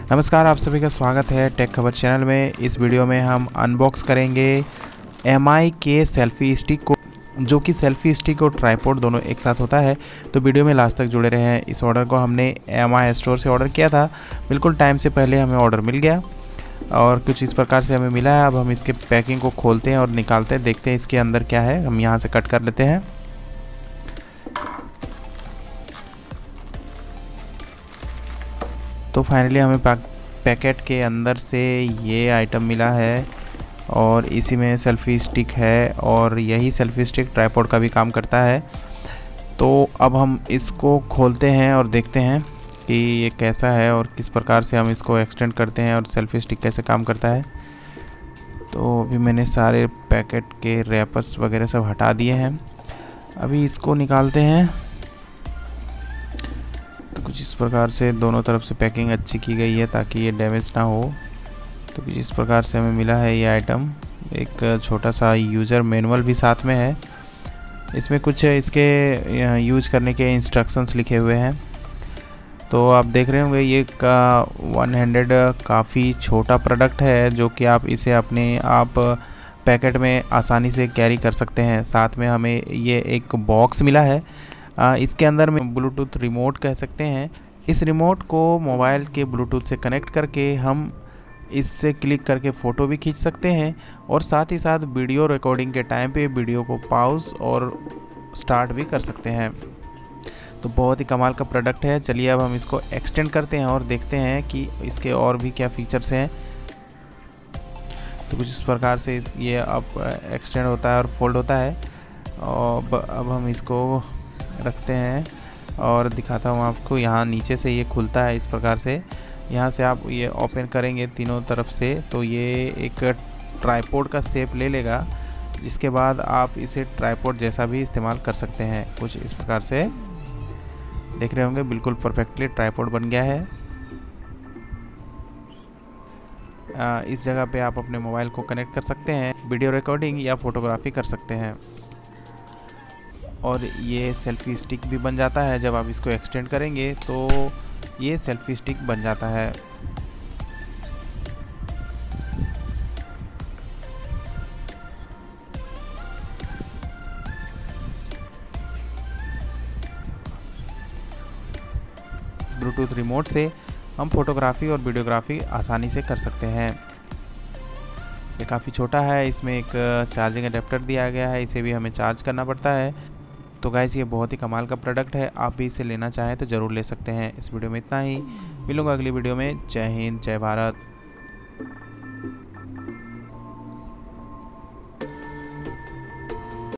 नमस्कार, आप सभी का स्वागत है टेक खबर चैनल में। इस वीडियो में हम अनबॉक्स करेंगे एमआई के सेल्फी स्टिक को, जो कि सेल्फी स्टिक और ट्राइपॉड दोनों एक साथ होता है। तो वीडियो में लास्ट तक जुड़े रहें। इस ऑर्डर को हमने एमआई स्टोर से ऑर्डर किया था, बिल्कुल टाइम से पहले हमें ऑर्डर मिल गया और कुछ इस प्रकार से हमें मिला है। अब हम इसके पैकिंग को खोलते हैं और निकालते हैं, देखते हैं इसके अंदर क्या है। हम यहाँ से कट कर लेते हैं। तो फाइनली हमें पैकेट के अंदर से ये आइटम मिला है और इसी में सेल्फी स्टिक है और यही सेल्फी स्टिक ट्राइपॉड का भी काम करता है। तो अब हम इसको खोलते हैं और देखते हैं कि ये कैसा है और किस प्रकार से हम इसको एक्सटेंड करते हैं और सेल्फी स्टिक कैसे काम करता है। तो अभी मैंने सारे पैकेट के रैपर्स वगैरह सब हटा दिए हैं। अभी इसको निकालते हैं। तो कुछ इस प्रकार से दोनों तरफ से पैकिंग अच्छी की गई है ताकि ये डैमेज ना हो। तो कुछ इस प्रकार से हमें मिला है ये आइटम। एक छोटा सा यूज़र मैनुअल भी साथ में है। इसमें कुछ इसके यूज करने के इंस्ट्रक्शंस लिखे हुए हैं। तो आप देख रहे होंगे ये वन हैंडेड काफ़ी छोटा प्रोडक्ट है, जो कि आप इसे अपने आप पैकेट में आसानी से कैरी कर सकते हैं। साथ में हमें ये एक बॉक्स मिला है। इसके अंदर में ब्लूटूथ रिमोट कह सकते हैं। इस रिमोट को मोबाइल के ब्लूटूथ से कनेक्ट करके हम इससे क्लिक करके फ़ोटो भी खींच सकते हैं और साथ ही साथ वीडियो रिकॉर्डिंग के टाइम पे वीडियो को पॉज और स्टार्ट भी कर सकते हैं। तो बहुत ही कमाल का प्रोडक्ट है। चलिए अब हम इसको एक्सटेंड करते हैं और देखते हैं कि इसके और भी क्या फीचर्स हैं। तो कुछ इस प्रकार से ये अब एक्सटेंड होता है और फोल्ड होता है। और अब हम इसको रखते हैं और दिखाता हूँ आपको। यहाँ नीचे से ये खुलता है इस प्रकार से। यहाँ से आप ये ओपन करेंगे तीनों तरफ से तो ये एक ट्राइपॉड का शेप ले लेगा, जिसके बाद आप इसे ट्राइपॉड जैसा भी इस्तेमाल कर सकते हैं। कुछ इस प्रकार से देख रहे होंगे, बिल्कुल परफेक्टली ट्राइपॉड बन गया है। इस जगह पे आप अपने मोबाइल को कनेक्ट कर सकते हैं, वीडियो रिकॉर्डिंग या फोटोग्राफी कर सकते हैं। और ये सेल्फी स्टिक भी बन जाता है। जब आप इसको एक्सटेंड करेंगे तो ये सेल्फी स्टिक बन जाता है। ब्लूटूथ रिमोट से हम फोटोग्राफी और वीडियोग्राफी आसानी से कर सकते हैं। ये काफ़ी छोटा है। इसमें एक चार्जिंग अडेप्टर दिया गया है, इसे भी हमें चार्ज करना पड़ता है। तो गाइस ये बहुत ही कमाल का प्रोडक्ट है। आप भी इसे लेना चाहें तो ज़रूर ले सकते हैं। इस वीडियो में इतना ही। मिलूंगा अगली वीडियो में। जय हिंद, जय भारत।